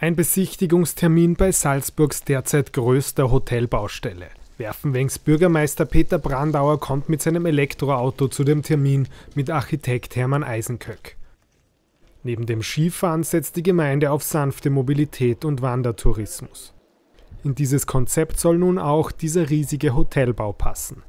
Ein Besichtigungstermin bei Salzburgs derzeit größter Hotelbaustelle. Werfenwengs Bürgermeister Peter Brandauer kommt mit seinem Elektroauto zu dem Termin mit Architekt Hermann Eisenköck. Neben dem Skifahren setzt die Gemeinde auf sanfte Mobilität und Wandertourismus. In dieses Konzept soll nun auch dieser riesige Hotelbau passen.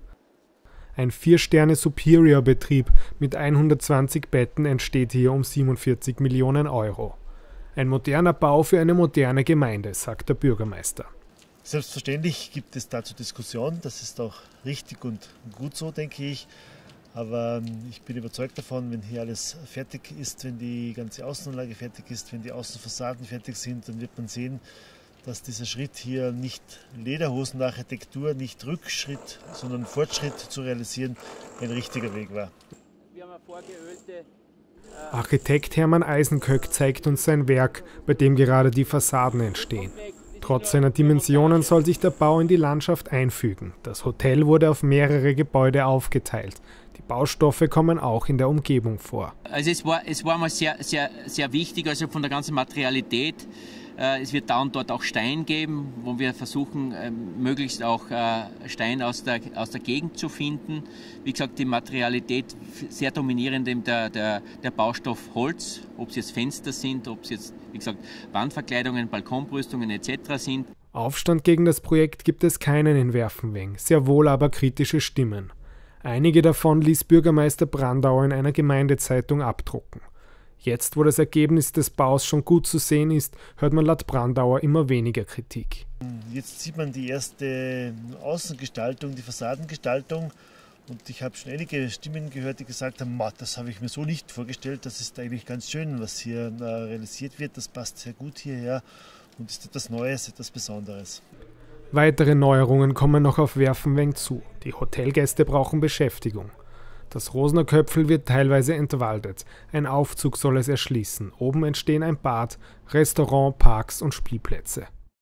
Ein 4-Sterne-Superior-Betrieb mit 120 Betten entsteht hier um 47 Millionen Euro. Ein moderner Bau für eine moderne Gemeinde, sagt der Bürgermeister. Selbstverständlich gibt es dazu Diskussion, das ist auch richtig und gut so, denke ich. Aber ich bin überzeugt davon, wenn hier alles fertig ist, wenn die ganze Außenanlage fertig ist, wenn die Außenfassaden fertig sind, dann wird man sehen, dass dieser Schritt hier nicht Lederhosenarchitektur, nicht Rückschritt, sondern Fortschritt zu realisieren, ein richtiger Weg war. Wir haben eine vorgeölte Architekt Hermann Eisenköck zeigt uns sein Werk, bei dem gerade die Fassaden entstehen. Trotz seiner Dimensionen soll sich der Bau in die Landschaft einfügen. Das Hotel wurde auf mehrere Gebäude aufgeteilt. Die Baustoffe kommen auch in der Umgebung vor. Also es war mal sehr wichtig, also von der ganzen Materialität. Es wird da und dort auch Stein geben, wo wir versuchen, möglichst auch Stein aus der Gegend zu finden. Wie gesagt, die Materialität sehr dominierend eben der Baustoff Holz, ob es jetzt Fenster sind, ob es jetzt, wie gesagt, Wandverkleidungen, Balkonbrüstungen etc. sind. Aufstand gegen das Projekt gibt es keinen in Werfenweng, sehr wohl aber kritische Stimmen. Einige davon ließ Bürgermeister Brandauer in einer Gemeindezeitung abdrucken. Jetzt, wo das Ergebnis des Baus schon gut zu sehen ist, hört man laut Brandauer immer weniger Kritik. Jetzt sieht man die erste Außengestaltung, die Fassadengestaltung. Und ich habe schon einige Stimmen gehört, die gesagt haben, das habe ich mir so nicht vorgestellt, das ist eigentlich ganz schön, was hier realisiert wird, das passt sehr gut hierher und ist etwas Neues, etwas Besonderes. Weitere Neuerungen kommen noch auf Werfenweng zu. Die Hotelgäste brauchen Beschäftigung. Das Rosner Köpfel wird teilweise entwaldet. Ein Aufzug soll es erschließen. Oben entstehen ein Bad, Restaurant, Parks und Spielplätze.